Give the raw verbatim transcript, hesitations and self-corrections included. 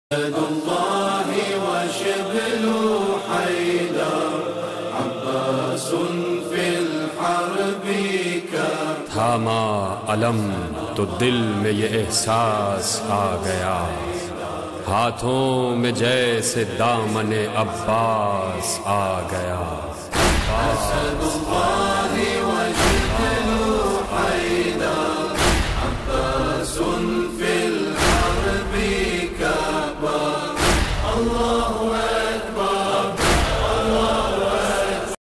अब्बासुल्लाहि व शिब्लु हैदर अब्बासुन फिल हर्बि कर। थामा अलम तो दिल में ये एहसास आ गया, हाथों में जैसे दामने अब्बास आ गया। असदुल्लाहि व शिब्लु हैदर